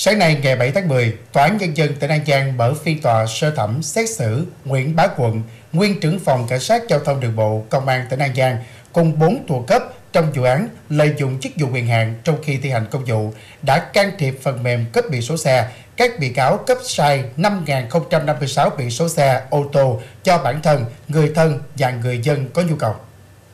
Sáng nay ngày 7 tháng 10, Tòa án Nhân dân tỉnh An Giang mở phiên tòa sơ thẩm xét xử Nguyễn Bá Quận, nguyên trưởng phòng Cảnh sát Giao thông Đường bộ Công an tỉnh An Giang, cùng 4 thuộc cấp trong vụ án lợi dụng chức vụ quyền hạn trong khi thi hành công vụ, đã can thiệp phần mềm cấp biển số xe. Các bị cáo cấp sai 5.056 biển số xe ô tô cho bản thân, người thân và người dân có nhu cầu.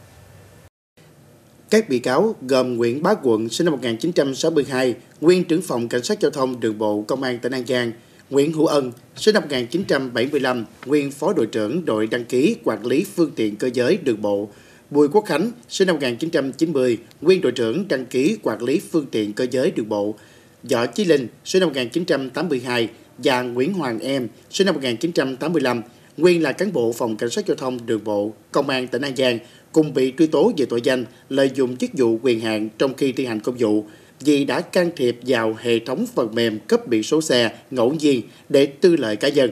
Các bị cáo gồm Nguyễn Bá Quận, sinh năm 1962, nguyên trưởng phòng Cảnh sát Giao thông Đường bộ Công an tỉnh An Giang; Nguyễn Hữu Ân, sinh năm 1975, nguyên phó đội trưởng đội đăng ký quản lý phương tiện cơ giới đường bộ; Bùi Quốc Khánh, sinh năm 1990, nguyên đội trưởng đăng ký quản lý phương tiện cơ giới đường bộ; Võ Chí Linh, sinh năm 1982 và Nguyễn Hoàng Em, sinh năm 1985, nguyên là cán bộ phòng Cảnh sát Giao thông Đường bộ Công an tỉnh An Giang, cùng bị truy tố về tội danh lợi dụng chức vụ quyền hạn trong khi thi hành công vụ vì đã can thiệp vào hệ thống phần mềm cấp biển số xe ngẫu nhiên để tư lợi cá nhân.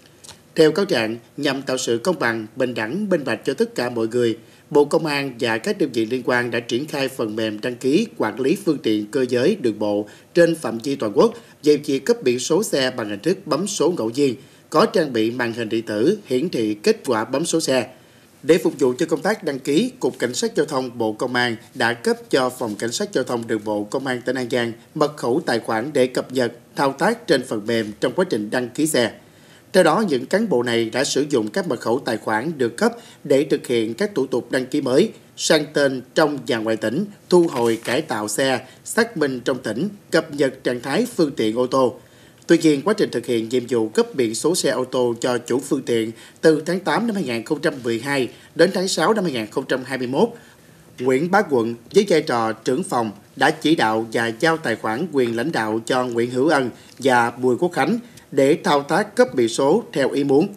Theo cáo trạng, nhằm tạo sự công bằng, bình đẳng, minh bạch cho tất cả mọi người, Bộ Công an và các đơn vị liên quan đã triển khai phần mềm đăng ký quản lý phương tiện cơ giới đường bộ trên phạm vi toàn quốc về việc cấp biển số xe bằng hình thức bấm số ngẫu nhiên, có trang bị màn hình điện tử hiển thị kết quả bấm số xe. Để phục vụ cho công tác đăng ký, Cục Cảnh sát Giao thông Bộ Công an đã cấp cho Phòng Cảnh sát Giao thông Đường bộ Công an tỉnh An Giang mật khẩu tài khoản để cập nhật, thao tác trên phần mềm trong quá trình đăng ký xe. Theo đó, những cán bộ này đã sử dụng các mật khẩu tài khoản được cấp để thực hiện các thủ tục đăng ký mới, sang tên trong và ngoài tỉnh, thu hồi cải tạo xe, xác minh trong tỉnh, cập nhật trạng thái phương tiện ô tô. Tuy nhiên, quá trình thực hiện nhiệm vụ cấp biển số xe ô tô cho chủ phương tiện từ tháng 8 năm 2012 đến tháng 6 năm 2021, Nguyễn Bá Quận với vai trò trưởng phòng đã chỉ đạo và giao tài khoản quyền lãnh đạo cho Nguyễn Hữu Ân và Bùi Quốc Khánh để thao tác cấp biển số theo ý muốn.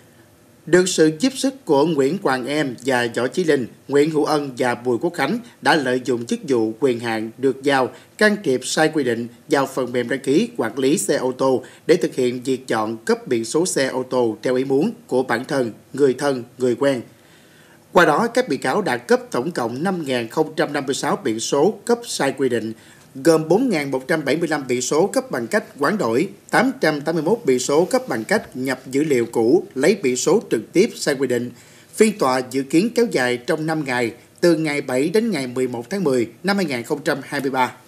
Được sự giúp sức của Nguyễn Hoàng Em và Võ Chí Linh, Nguyễn Hữu Ân và Bùi Quốc Khánh đã lợi dụng chức vụ quyền hạn được giao, can thiệp sai quy định vào phần mềm đăng ký quản lý xe ô tô để thực hiện việc chọn cấp biển số xe ô tô theo ý muốn của bản thân, người quen. Qua đó, các bị cáo đã cấp tổng cộng 5.056 biển số cấp sai quy định, gồm 4.175 biển số cấp bằng cách hoán đổi, 881 biển số cấp bằng cách nhập dữ liệu cũ, lấy biển số trực tiếp sai quy định. Phiên tòa dự kiến kéo dài trong 5 ngày, từ ngày 7 đến ngày 11 tháng 10 năm 2023.